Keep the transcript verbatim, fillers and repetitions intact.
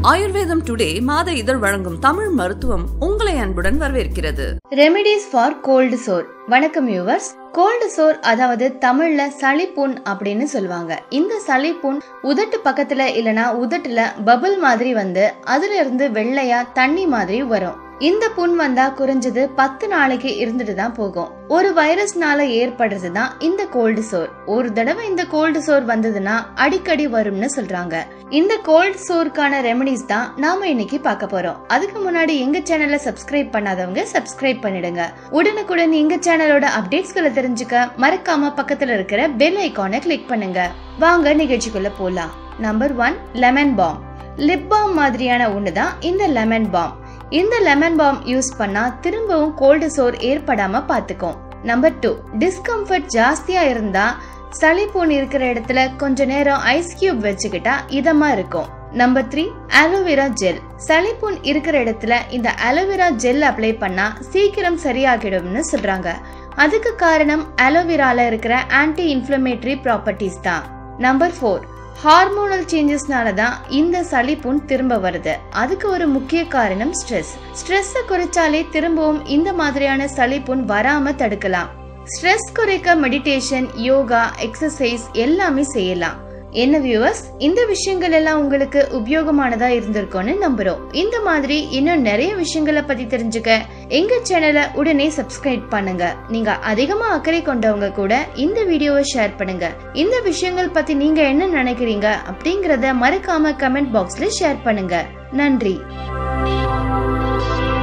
ஆயுர்வேதம் டுடே மாத இதழ் வழங்கும் தமிழ் மருத்துவம் உங்களை அன்புடன் வரவேற்கிறது. Remedies for cold sore. வணக்கம் வியூவர்ஸ். கோல்டு சோர் அதாவது தமிழ்ல சளிப்புண் அப்படின்னு சொல்லுவாங்க. இந்த சளிப்புண் உதட்டு பக்கத்துல இல்லனா உதட்டுல பபிள் மாதிரி வந்து அதுல இருந்து வெள்ளையா தண்ணி மாதிரி வரும். இந்த புண் வந்தா குறைஞ்சது பத்து நாளைக்கு இருந்துட்டு தான் போகும். ஒரு வைரஸ்னால ஏற்படுறதுதான் இந்த கோல்டு சோர். ஒரு தடவை இந்த கோல்டு சோர் வந்ததுன்னா அடிக்கடி வரும்னு சொல்றாங்க. இந்த கோல்டு சோருக்கான ரெமெடிஸ் தான் நாம இன்னைக்கு பார்க்க போறோம். அதுக்கு முன்னாடி எங்க சேனலை சப்ஸ்கிரைப் பண்ணாதவங்க சப்ஸ்கிரைப் பண்ணிடுங்க. உடனுக்குடன் எங்க சேனலோட அப்டேட்ஸ்களை தெரிஞ்சுக்க மறக்காம பக்கத்துல இருக்கிற பெல் ஐகானை கிளிக் பண்ணுங்க. வாங்க நிகழ்ச்சிக்குள்ள போலாம். Number one, lemon balm. Lip balm மாதிரியான ஒண்ணுதான் இந்த லெமன் பாம். இந்த லெமன் பாம் யூஸ் பண்ணா திரும்பவும் கோல்டு சோர் ஏற்படாம பாத்துக்கும். நம்பர் டூ, டிஸ்கம்ஃபர்ட் ஜாஸ்தியா இருந்தா சளிப்புண் இருக்கிற இடத்துல கொஞ்ச நேரம் ஐஸ் கியூப் வச்சுக்கிட்டா இதமா இருக்கும். Number three, aloe vera gel. சளிப்புண் இருக்கிற இடத்துல இந்த அலோவேரா ஜெல் அப்ளை பண்ணா சீக்கிரம் சரியாகிடும்னு சொல்றாங்க. அதுக்கு காரணம் அலோவேரால இருக்கிற ஆன்டி இன்ஃப்ளமேட்டரி ப்ராப்பர்ட்டிஸ் தான். நம்பர் ஃபோர், ஹார்மோனல் சேஞ்சஸ்னால தான் இந்த சளிப்புண் திரும்ப வருது. அதுக்கு ஒரு முக்கிய காரணம் ஸ்ட்ரெஸ். ஸ்ட்ரெஸ்ஸை குறைச்சாலே திரும்பவும் இந்த மாதிரியான சளிப்புண் வராம தடுக்கலாம். ஸ்ட்ரெஸ் குறைக்க மெடிடேஷன், யோகா, எக்ஸசைஸ் எல்லாமே செய்யலாம். என்ன வியூவர்ஸ், இந்த விஷயங்கள் எல்லாம் உங்களுக்கு உபயோகமானதா இருந்திருக்கும்னு நம்புறோம். இந்த மாதிரி இன்னும் நிறைய விஷயங்களை பத்தி தெரிஞ்சுக்க எங்க சேனலை உடனே சப்ஸ்கிரைப் பண்ணுங்க. நீங்க அதிகமா அக்கறை கொண்டவங்க கூட இந்த வீடியோவை ஷேர் பண்ணுங்க. இந்த விஷயங்கள் பத்தி நீங்க என்ன நினைக்கிறீங்க அப்படிங்கறத மறக்காம கமெண்ட் பாக்ஸ்ல ஷேர் பண்ணுங்க. நன்றி.